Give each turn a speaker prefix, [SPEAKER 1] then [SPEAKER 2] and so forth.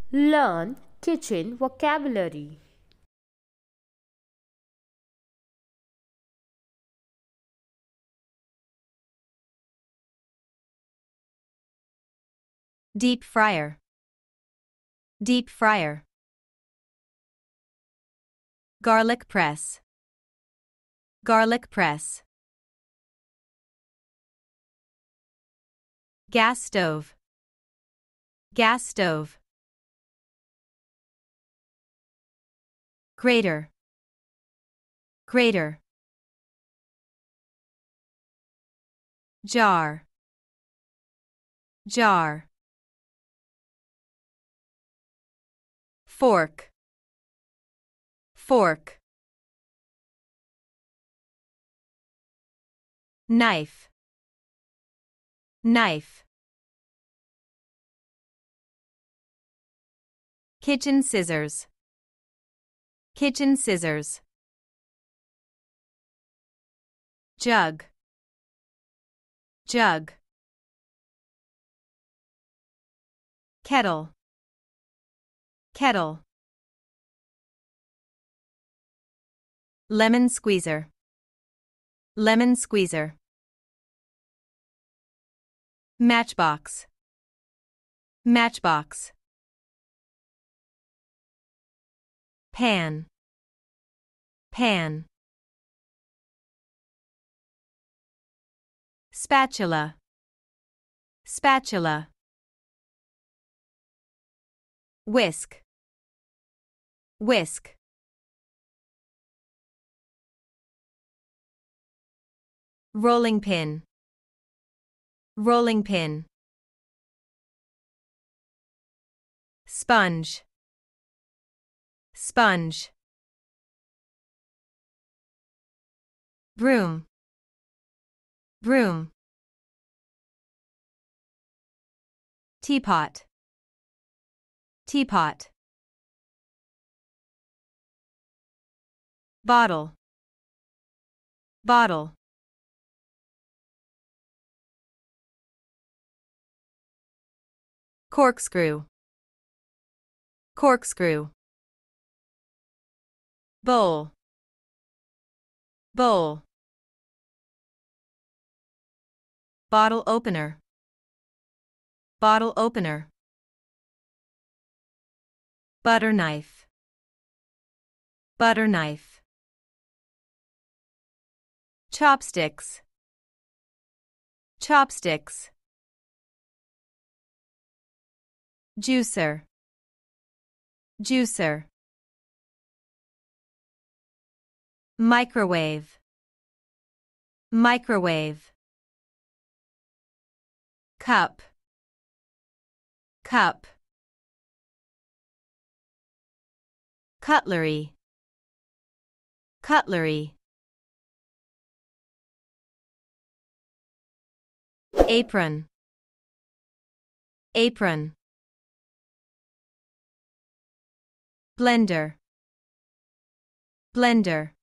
[SPEAKER 1] Learn kitchen vocabulary.
[SPEAKER 2] Deep fryer. Deep fryer. Garlic press. Garlic press. Gas stove. Gas stove. Grater. Grater. Jar. Jar. Fork. Fork. Knife. Knife. Kitchen scissors. Kitchen scissors. Jug. Jug. Kettle. Kettle. Lemon squeezer. Lemon squeezer. Matchbox. Matchbox. Pan. Pan. Spatula. Spatula. Whisk. Whisk. Rolling pin. Rolling pin. Sponge. Sponge. Broom. Broom. Teapot. Teapot. Bottle. Bottle. Corkscrew. Corkscrew. Bowl. Bowl. Bottle opener. Bottle opener. Butter knife. Butter knife. Chopsticks. Chopsticks. Juicer. Juicer. Microwave. Microwave. Cup. Cup. Cutlery. Cutlery. Apron. Apron. Blender. Blender.